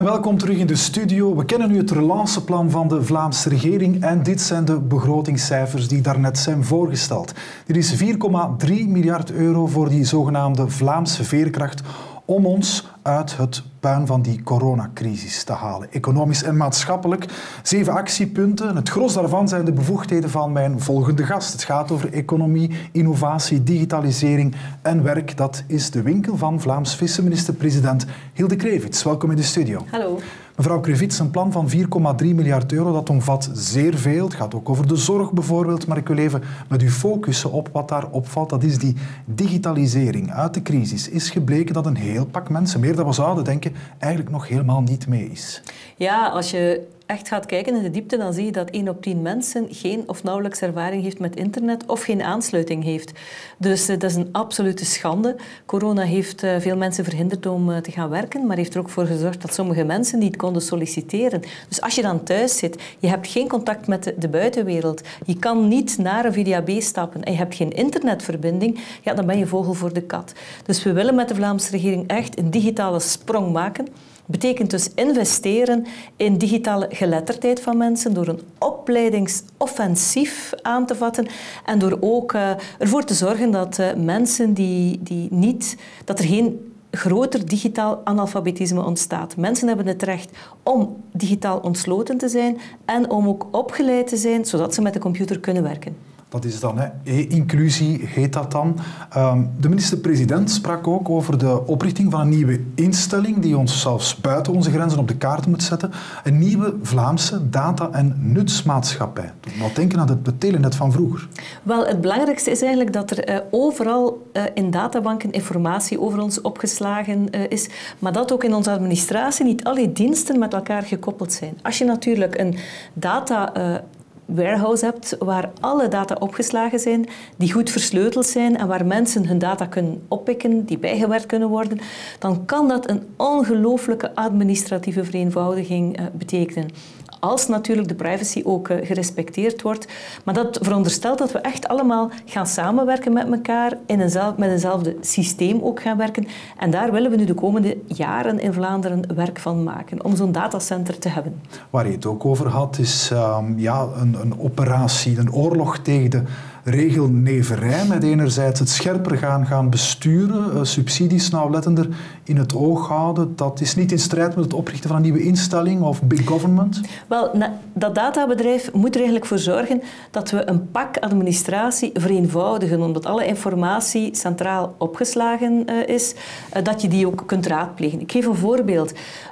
Welkom terug in de studio. We kennen nu het relanceplan van de Vlaamse regering en dit zijn de begrotingscijfers die daarnet zijn voorgesteld. Dit is 4,3 miljard euro voor die zogenaamde Vlaamse veerkracht om ons uit het puin van die coronacrisis te halen. Economisch en maatschappelijk. 7 actiepunten. Het gros daarvan zijn de bevoegdheden van mijn volgende gast. Het gaat over economie, innovatie, digitalisering en werk. Dat is de winkel van Vlaams vice-minister-president Hilde Krevits. Welkom in de studio. Hallo. Mevrouw Krevits, een plan van 4,3 miljard euro, dat omvat zeer veel. Het gaat ook over de zorg bijvoorbeeld, maar ik wil even met u focussen op wat daar opvalt. Dat is die digitalisering. Uit de crisis is gebleken dat een heel pak mensen, meer dan we zouden denken, eigenlijk nog helemaal niet mee is. Ja, als je echt gaat kijken in de diepte, dan zie je dat 1 op 10 mensen geen of nauwelijks ervaring heeft met internet of geen aansluiting heeft. Dus dat is een absolute schande. Corona heeft veel mensen verhinderd om te gaan werken, maar heeft er ook voor gezorgd dat sommige mensen niet konden solliciteren. Dus als je dan thuis zit, je hebt geen contact met de buitenwereld, je kan niet naar een VDAB stappen en je hebt geen internetverbinding, ja, dan ben je vogel voor de kat. Dus we willen met de Vlaamse regering echt een digitale sprong maken. Betekent dus investeren in digitale geletterdheid van mensen door een opleidingsoffensief aan te vatten en door ook ervoor te zorgen dat mensen dat er geen groter digitaal analfabetisme ontstaat. Mensen hebben het recht om digitaal ontsloten te zijn en om ook opgeleid te zijn, zodat ze met de computer kunnen werken. Dat is dan, inclusie heet dat dan. De minister-president sprak ook over de oprichting van een nieuwe instelling die ons zelfs buiten onze grenzen op de kaart moet zetten. Een nieuwe Vlaamse data- en nutsmaatschappij. Wat denken aan het telenet van vroeger? Wel, het belangrijkste is eigenlijk dat er overal in databanken informatie over ons opgeslagen is, maar dat ook in onze administratie niet alle diensten met elkaar gekoppeld zijn. Als je natuurlijk een data warehouse hebt waar alle data opgeslagen zijn, die goed versleuteld zijn en waar mensen hun data kunnen oppikken, die bijgewerkt kunnen worden, dan kan dat een ongelooflijke administratieve vereenvoudiging betekenen. Als natuurlijk de privacy ook gerespecteerd wordt. Maar dat veronderstelt dat we echt allemaal gaan samenwerken met elkaar, met eenzelfde systeem ook gaan werken. En daar willen we nu de komende jaren in Vlaanderen werk van maken, om zo'n datacenter te hebben. Waar je het ook over had, is een operatie, een oorlog tegen de regelneverij, met enerzijds het scherper gaan besturen, subsidies nauwlettender in het oog houden. Dat is niet in strijd met het oprichten van een nieuwe instelling of big government? Wel, dat databedrijf moet er eigenlijk voor zorgen dat we een pak administratie vereenvoudigen, omdat alle informatie centraal opgeslagen is, dat je die ook kunt raadplegen. Ik geef een voorbeeld.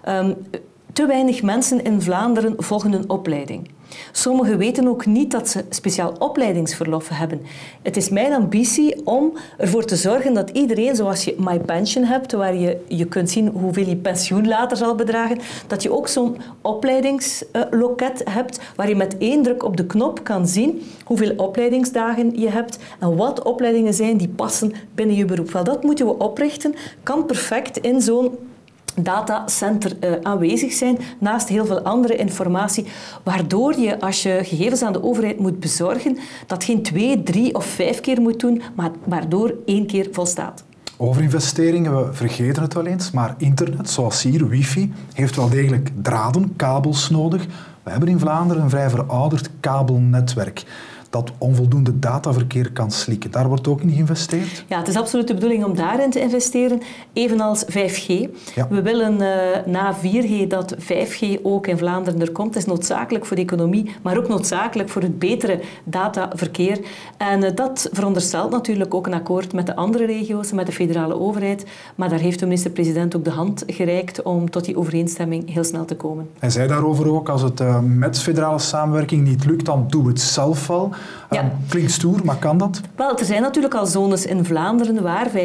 Te weinig mensen in Vlaanderen volgen een opleiding. Sommigen weten ook niet dat ze speciaal opleidingsverlof hebben. Het is mijn ambitie om ervoor te zorgen dat iedereen, zoals je My Pension hebt, waar je kunt zien hoeveel je pensioen later zal bedragen, dat je ook zo'n opleidingsloket hebt, waar je met 1 druk op de knop kan zien hoeveel opleidingsdagen je hebt en wat opleidingen zijn die passen binnen je beroep. Wel, dat moeten we oprichten, kan perfect in zo'n datacenter aanwezig zijn, naast heel veel andere informatie, waardoor je, als je gegevens aan de overheid moet bezorgen, dat geen 2, 3 of 5 keer moet doen, maar waardoor 1 keer volstaat. Over investeringen, we vergeten het wel eens, maar internet, zoals hier, wifi, heeft wel degelijk draden, kabels nodig. We hebben in Vlaanderen een vrij verouderd kabelnetwerk dat onvoldoende dataverkeer kan slikken. Daar wordt ook in geïnvesteerd? Ja, het is absoluut de bedoeling om daarin te investeren, evenals 5G. Ja. We willen na 4G dat 5G ook in Vlaanderen er komt. Dat is noodzakelijk voor de economie, maar ook noodzakelijk voor het betere dataverkeer. En dat veronderstelt natuurlijk ook een akkoord met de andere regio's, met de federale overheid. Maar daar heeft de minister-president ook de hand gereikt om tot die overeenstemming heel snel te komen. Hij zei daarover ook, als het met federale samenwerking niet lukt, dan doe het zelf wel. Ja. Klinkt stoer, maar kan dat? Wel, er zijn natuurlijk al zones in Vlaanderen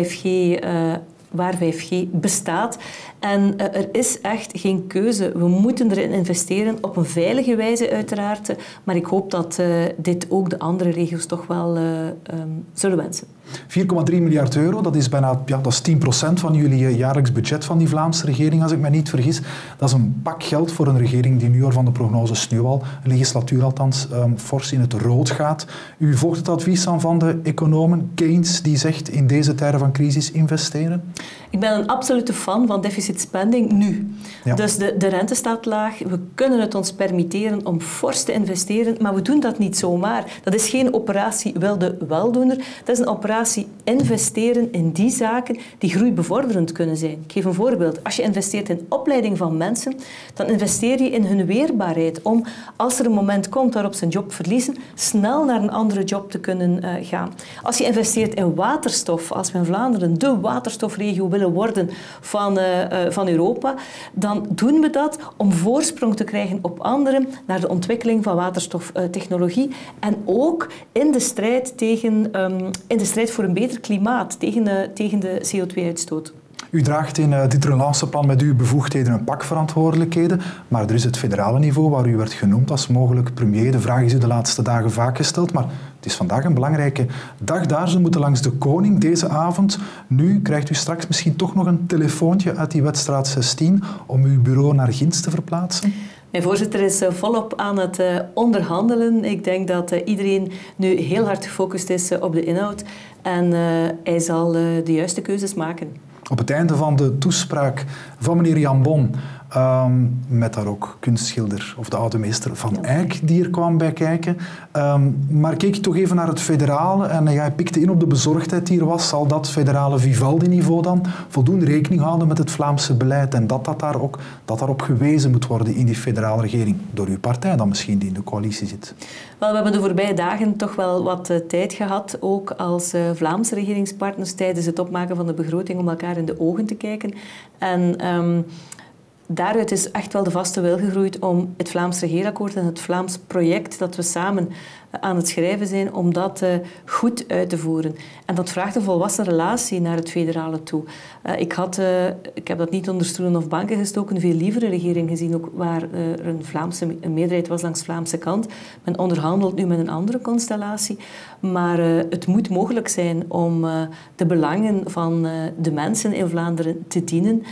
waar 5G bestaat. En er is echt geen keuze. We moeten erin investeren, op een veilige wijze uiteraard. Maar ik hoop dat dit ook de andere regio's toch wel zullen wensen. 4,3 miljard euro, dat is bijna dat is 10% van jullie jaarlijks budget van die Vlaamse regering, als ik me niet vergis. Dat is een pak geld voor een regering die nu van de prognoses nu al, een legislatuur althans, fors in het rood gaat. U volgt het advies aan van de economen. Keynes die zegt in deze tijden van crisis investeren? Ik ben een absolute fan van deficit spending nu. Ja. Dus de rente staat laag. We kunnen het ons permitteren om fors te investeren, maar we doen dat niet zomaar. Dat is geen operatie wilde weldoener. Dat is een operatie investeren in die zaken die groeibevorderend kunnen zijn. Ik geef een voorbeeld. Als je investeert in opleiding van mensen, dan investeer je in hun weerbaarheid om, als er een moment komt waarop ze een job verliezen, snel naar een andere job te kunnen gaan. Als je investeert in waterstof, als we in Vlaanderen de waterstofregio willen worden van Europa, dan doen we dat om voorsprong te krijgen op anderen naar de ontwikkeling van waterstoftechnologie en ook in de strijd voor een beter klimaat, tegen de CO2-uitstoot. U draagt in dit relanceplan met uw bevoegdheden een pak verantwoordelijkheden, maar er is het federale niveau waar u werd genoemd als mogelijk premier. De vraag is u de laatste dagen vaak gesteld, maar het is vandaag een belangrijke dag daar. Ze moeten langs de koning deze avond. Nu krijgt u straks misschien toch nog een telefoontje uit die wedstraat 16 om uw bureau naar ginds te verplaatsen? Mijn voorzitter is volop aan het onderhandelen. Ik denk dat iedereen nu heel hard gefocust is op de inhoud en hij zal de juiste keuzes maken. Op het einde van de toespraak van meneer Jan Bon, met daar ook kunstschilder of de oude meester Van Eyck die er kwam bij kijken. Maar keek je toch even naar het federale en hij pikte in op de bezorgdheid die er was. Zal dat federale Vivaldi-niveau dan voldoende rekening houden met het Vlaamse beleid en dat daarop gewezen moet worden in die federale regering? Door uw partij dan misschien, die in de coalitie zit. Wel, we hebben de voorbije dagen toch wel wat tijd gehad, ook als Vlaamse regeringspartners, tijdens het opmaken van de begroting, om elkaar in de ogen te kijken. En daaruit is echt wel de vaste wil gegroeid om het Vlaams regeerakkoord en het Vlaams project dat we samen aan het schrijven zijn, om dat goed uit te voeren. En dat vraagt een volwassen relatie naar het federale toe. Ik heb dat niet onder stoelen of banken gestoken, een veel lievere regering gezien, ook waar er een meerderheid was langs de Vlaamse kant. Men onderhandelt nu met een andere constellatie. Maar het moet mogelijk zijn om de belangen van de mensen in Vlaanderen te dienen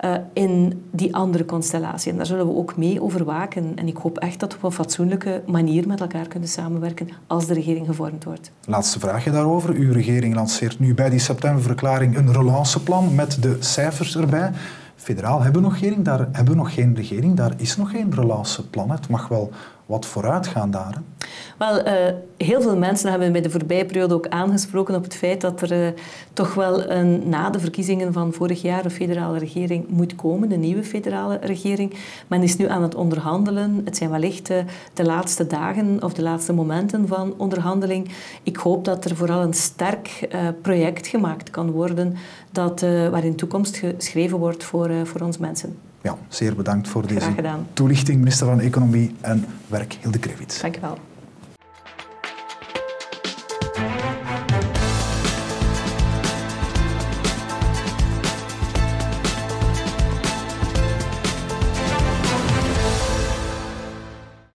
in die andere constellatie. En daar zullen we ook mee over waken. En ik hoop echt dat we op een fatsoenlijke manier met elkaar kunnen samenwerken als de regering gevormd wordt. Laatste vraagje daarover. Uw regering lanceert nu bij die septemberverklaring een relanceplan met de cijfers erbij. Federaal hebben we nog geen regering, daar is nog geen relanceplan. Het mag wel wat vooruit gaan daar. Hè? Wel, heel veel mensen hebben mij de voorbije periode ook aangesproken op het feit dat er toch wel na de verkiezingen van vorig jaar een federale regering moet komen, een nieuwe federale regering. Men is nu aan het onderhandelen. Het zijn wellicht de laatste dagen of de laatste momenten van onderhandeling. Ik hoop dat er vooral een sterk project gemaakt kan worden waarin toekomst geschreven wordt voor ons mensen. Ja, zeer bedankt voor deze Graag gedaan. toelichting, minister van Economie en Werk Hilde Krevits. Dank u wel.